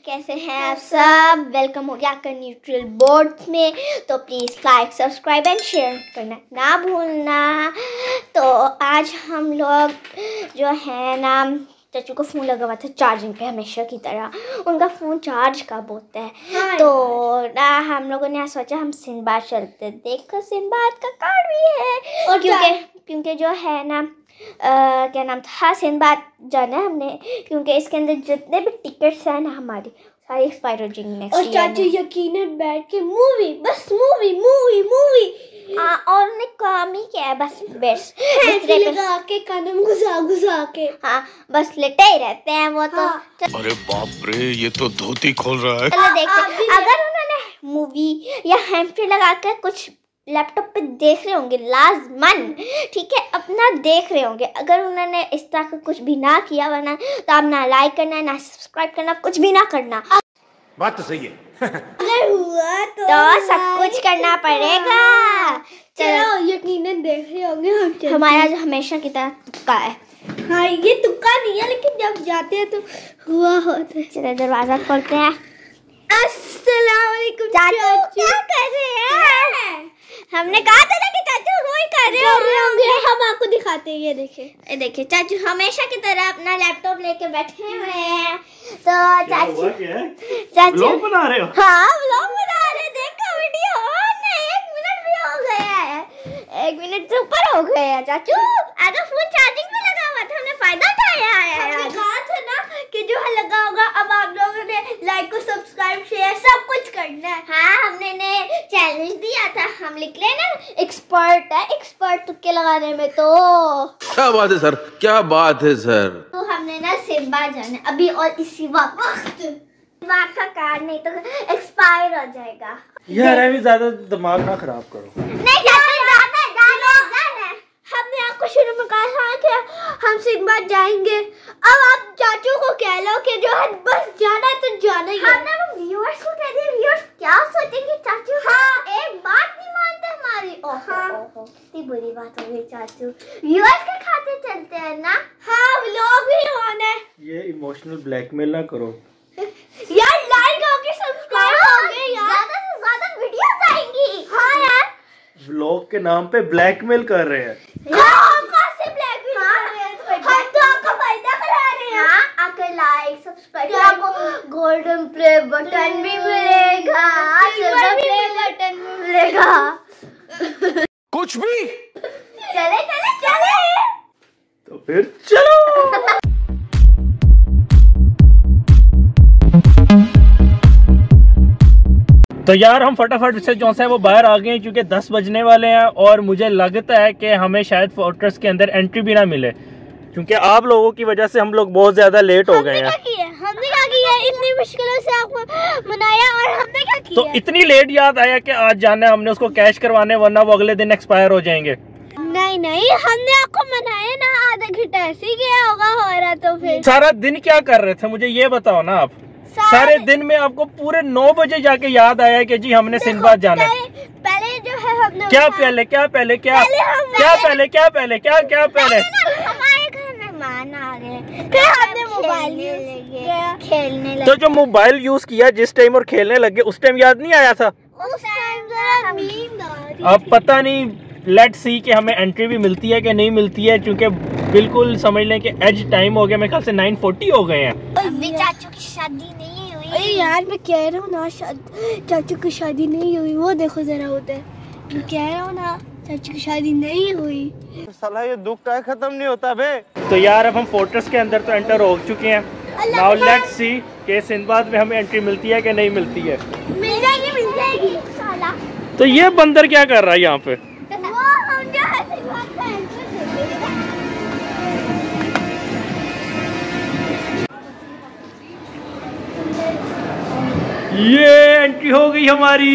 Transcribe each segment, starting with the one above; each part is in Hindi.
कैसे हैं आप सब। वेलकम हो गया आपका न्यूट्रल बोर्ड्स में। तो please like subscribe and share करना ना भूलना। तो आज हम लोग जो है ना, चाचू को फ़ोन लगा हुआ था चार्जिंग पे हमेशा की तरह। उनका फ़ोन चार्ज कब होता है तो ना हम लोगों ने सोचा हम सिंबाद चलते। देखो सिंबाद का कार्ड भी है और क्योंकि जो है ना क्या नाम था, सिंबाद जाना है हमने, क्योंकि इसके अंदर जितने भी टिकट्स हैं ना हमारी सारी एक्सपायर हो जाएंगी नेक्स्ट ईयर। और चाचू यकीनन बैठ के मूवी और उन्हें काम ही क्या है, बस लगा के कानम घुसा के हाँ बस लेटे ही रहते हैं वो तो। अरे बाप रे, ये तो धोती खोल रहा है। चलो देखते अगर उन्होंने मूवी या हैंड फ्री लगा कर कुछ लैपटॉप पे देख रहे होंगे लाजमन, ठीक है, अपना देख रहे होंगे। अगर उन्होंने इस तरह का कुछ भी ना किया वरना तो आप ना लाइक करना ना सब्सक्राइब करना, कुछ भी ना करना। बात तो सही है। अगर हुआ तो सब कुछ करना पड़ेगा। चलो यकीनन देख रहे होंगे हम। हमारा जो हमेशा की तरह तुक्का है। हाँ ये तुक्का नहीं है, लेकिन जब जाते हैं तो हुआ होता है। चलो दरवाजा खोलते हैं। अस्सलाम वालेकुम चाचू, क्या कर रहे हैं? हमने कहा था ना कि चाचू रोई कर रहे होंगे। हम आपको दिखाते हैं, ये देखिए देखिए चाचू हमेशा की तरह अपना लैपटॉप लेके बैठे हुए हैं। तो चाचू व्लॉग बना रहे हो? हाँ व्लॉग बना रहे हैं। देखो वीडियो नहीं 1 मिनट भी हो गया है, 1 मिनट से ऊपर हो गए हैं चाचू। अगर फोन चार्जिंग में लगा हुआ था हमने फायदा उठाया है। हमने कहा था ना कि जो है लगा होगा। अब आप लोगों ने लाइक और सब्सक्राइब शेयर सब कुछ करना है। हाँ हमने चैलेंज दिया था, हम लिख लेना एक्सपर्ट है, एक्सपर्ट तुक्के लगाने में। तो क्या बात है सर, क्या बात है सर। तो हमने ना सिंबाद जाना अभी और इसी वक्त का कार्ड नहीं तो एक्सपायर हो जाएगा। यार अभी ज्यादा दिमाग ना खराब करो। नहीं जाना। हमने आपको शुरू में कहा था कि हम सिंबाद जाएंगे। अब आप चाचू को कह लो कि जो है बस जाना है तो जाना ही है। हमने वो व्यूअर्स को कह दिया, व्यूअर्स क्या सोचेंगे चाचू। हाँ एक बात नहीं मानते हमारी। ओहो कितनी बुरी बात हो गई चाचू। व्यूअर्स के खाते चलते हैं ना। हाँ व्लॉग भी होना है। ये इमोशनल ब्लैकमेल ना करो यार। लाइक होके सब्सक्राइब हो गए यार, ज्यादा से ज्यादा वीडियोस आएंगी। हाँ यार व्लॉग के नाम पे ब्लैकमेल कर रहे हैं। हम कहाँ से ब्लैकमेल कर रहे हैं? हम तो आपका फायदा करा रहे हैं। हाँ अगर लाइक सब्सक्राइब तो आपको गोल्डन प्ले बटन भी मिलेगा, सिल्वर प्ले बटन भी मिलेगा। कुछ भी चले तो फिर चलो। तो यार हम फटाफट से जो है वो बाहर आ गए क्योंकि 10 बजने वाले हैं और मुझे लगता है कि हमें शायद फोर्ट्रेस के अंदर एंट्री भी ना मिले, क्योंकि आप लोगों की वजह से हम लोग बहुत ज्यादा लेट हो गए हैं। हमने क्या किया? इतनी मुश्किलों से आपको मनाया और हमने क्या किया? तो इतनी लेट याद आया कि आज जाना है हमने उसको कैश करवाने, वरना वो अगले दिन एक्सपायर हो जाएंगे। नहीं हमने आपको मनाया ना, आधा घंटा ऐसे ही गया होगा हो रहा। तो फिर सारा दिन क्या कर रहे थे मुझे ये बताओ ना आप। सारे दिन में आपको पूरे 9 बजे जाके याद आया कि जी हमने सिंबाद जाना है। पहले जो है हमने क्या पहले हमारे घर मेहमान आ गए, फिर हमने मोबाइल खेलने लगे। तो जो मोबाइल यूज किया जिस टाइम और खेलने लगे उस टाइम याद नहीं आया था? उस टाइम जरा नींद आ रही। अब पता नहीं, लेट्स सी कि हमें एंट्री भी मिलती है कि नहीं मिलती है, क्योंकि बिल्कुल समझ लें कि एज टाइम हो गया, मेरे ख्याल से 9:40 हो गए हैं। अभी चाचू की शादी नहीं हुई। अरे यार मैं कह रहा हूँ ना, चाचू की शादी नहीं हुई। वो देखो जरा उधर, मैं कह रहा हूँ ना चाचू की शादी नहीं हुई। साला ये दुख का खत्म नहीं होता बे। तो यार अब हम फोर्ट्रेस के अंदर तो एंटर हो चुके हैं। नाउ लेट्स सी कि सिंबाद में हमें एंट्री मिलती है कि नहीं मिलती है। मिल जाएगी साला। तो ये बंदर क्या कर रहा है यहाँ पे? ये एंट्री हो गई हमारी।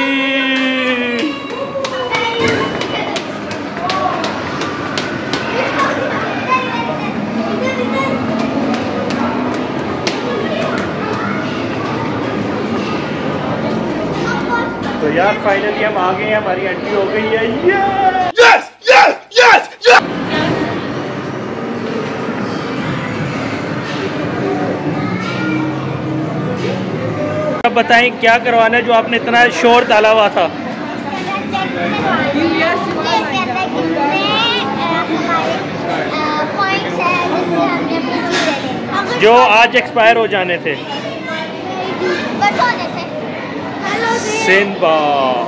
तो यार फाइनली हम आ गए हैं, हमारी एंट्री हो गई है। Yes yes yes yes. बताएं क्या करवाना है जो आपने इतना शोर डाला हुआ था। जो आज एक्सपायर हो जाने थे। सिंबा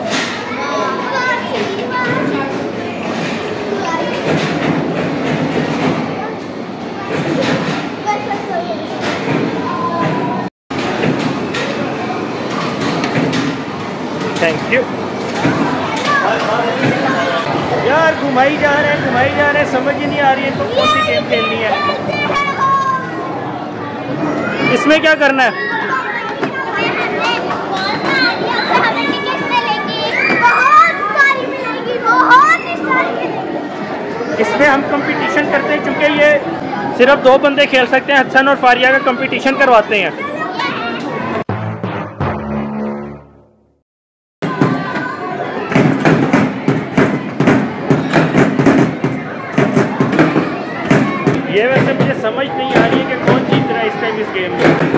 थैंक यू यार। घुमाई जा रहे हैं, समझ ही नहीं आ रही है तो कौन सी गेम खेलनी है। इसमें क्या करना है? इसमें हम कंपटीशन करते हैं क्योंकि ये सिर्फ 2 बंदे खेल सकते हैं। हसन और फारिया का कंपटीशन करवाते हैं। ये वैसे मुझे समझ नहीं आ रही है कि कौन जीत रहा है इस टाइम इस गेम में।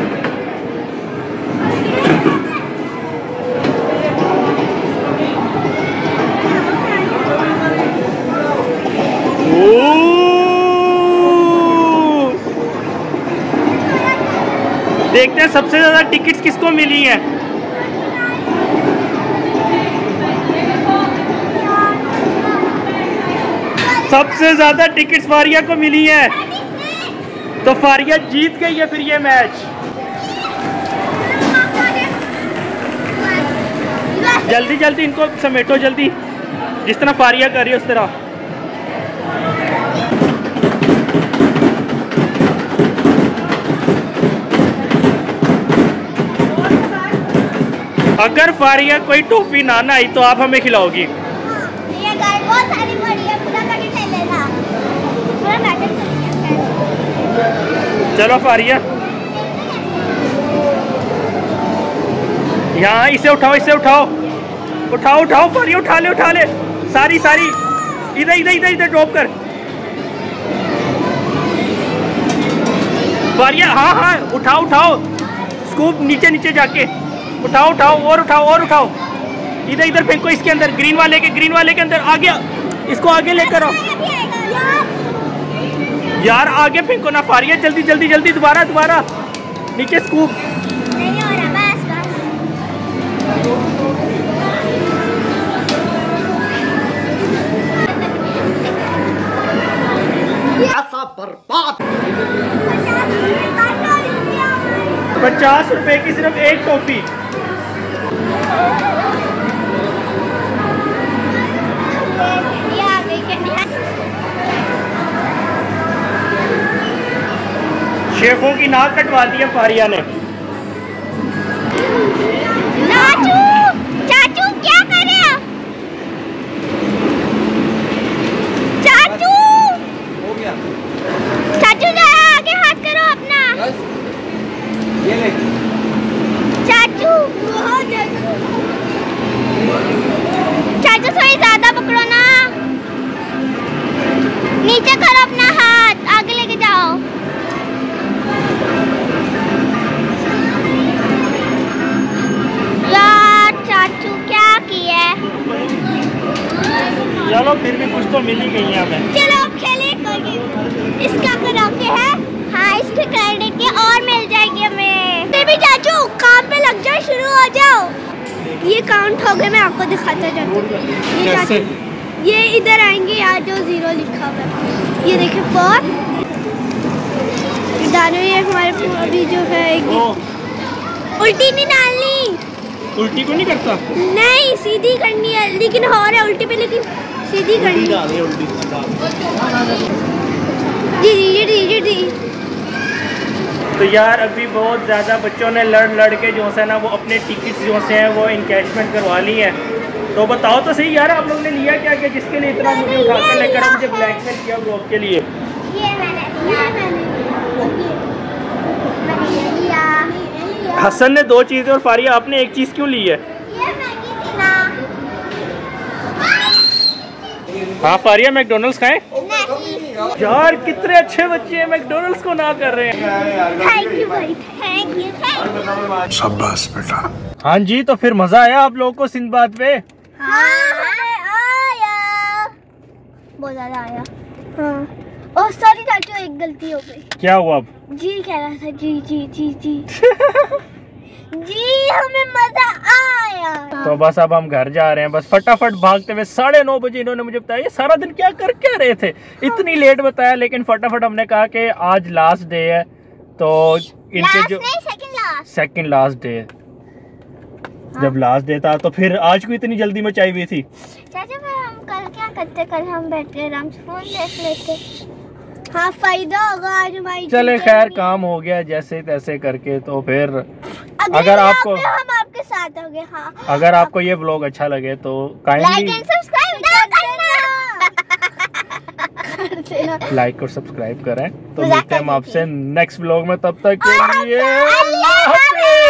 देखते हैं सबसे ज्यादा टिकट्स किसको मिली हैं। सबसे ज्यादा टिकट्स फारिया को मिली है, तो फारिया जीत गई है फिर ये मैच। जल्दी जल्दी इनको समेटो, जल्दी, जिस तरह फारिया कर रही है उस तरह। अगर फारिया कोई टॉफी ना आई तो आप हमें खिलाओगी। ये गाय बहुत सारी बड़ी है, पूरा पैकेट ले लेना, पूरा पैकेट चलो फारिया, यहाँ इसे उठाओ, इसे उठाओ, उठाओ उठाओ फारिया, उठा ले सारी सारी, इधर इधर इधर इधर ड्रॉप कर फारिया। हाँ हाँ उठाओ उठाओ, स्कूप नीचे नीचे जाके उठाओ उठाओ और उठाओ, इधर इधर फेंको इसके अंदर, ग्रीन वाले के अंदर। आगे इसको आगे लेकर आओ यार, आगे फेंको ना फारिया, जल्दी जल्दी जल्दी, दोबारा नीचे स्कूप। नहीं हो रहा, ऐसा बर्बाद। 50 रुपए की सिर्फ एक टॉफी। शेखों की नाक कटवा दी है फारिया ने। चाचू क्या कर रहे हो? चाचू हो गया। चाचू जरा आगे हाथ करो अपना। ये ले। चाचू थोड़ी ज्यादा पकड़ो ना, नीचे करो अपना हाथ, आगे लेके जाओ। यार चाचू क्या किया? चलो फिर भी कुछ तो मिल ही गई है हमें। चलो खेले कोई गेम। इसका करा के है, हाँ इसके क्रेडिट के और मिल जाएगी हमें। फिर भी चाचू काम पे लग जाओ, शुरू हो जाओ। ये काउंट हो गए, मैं आपको दिखाता जाती हूँ। ये चाचू ये इधर आएंगे यार, जो 0 लिखा हुआ है, ये देखिए 4 डालो। ये हमारे अभी जो है उल्टी नहीं डालनी, उल्टी को नहीं करता, नहीं सीधी करनी है, लेकिन हो रहा है उल्टी पे, लेकिन सीधी करनी है। जी। तो यार अभी बहुत ज़्यादा बच्चों ने लड़ के जो है ना वो अपने टिकट्स जो से हैं वो इनकैशमेंट करवा ली हैं। तो बताओ तो सही यार, आप लोगों ने लिया क्या जिसके लिए इतना मुझे उठाकर लेकर मुझे ब्लैकमेल किया ब्लॉग के लिए? ये मैंने लिया। हसन ने 2 चीज़ें और फारिया आपने एक चीज़ क्यों ली है? ये मैगी थी ना। हाँ फारिया मैकडोनल्ड्स खाएं? नहीं यार कितने अच्छे बच्चे हैं, मैकडोनल्ड्स को ना कर रहे हैं। थैंक यू भाई, थैंक यू। शाबाश बेटा। हाँ जी, तो फिर मजा आया आप लोगों को सिंदबाद पे? हाँ आया, बहुत ज्यादा आया। हाँ, और सॉरी चाचू, एक गलती हो गई। क्या हुआ अब? जी कह रहा था, जी जी जी जी जी, हमें मजा आया। तो बस अब हम घर जा रहे हैं, बस फटाफट भागते हुए। 9:30 बजे इन्होंने मुझे बताया, ये सारा दिन क्या कर क्या रहे थे, इतनी लेट बताया, लेकिन फटाफट हमने कहा कि आज लास्ट डे है, तो इनके जो सेकंड लास्ट डे है, जब लास्ट डे था तो फिर आज को इतनी जल्दी मचाई हुई थी। चाचा फिर हम कल क्या करते, कल हम बैठ के आराम से फोन देख लेते। हाँ, फायदा होगा आज हमारी। चले खैर, काम हो गया जैसे तैसे करके। तो फिर अगर आपको, हम आपके साथ होंगे। हाँ, अगर आपको ये व्लॉग अच्छा लगे तो काइंडली लाइक और सब्सक्राइब करें। तो मिलते हैं हम आपसे नेक्स्ट व्लॉग में, तब तक के लिए अल्लाह हाफ़िज़।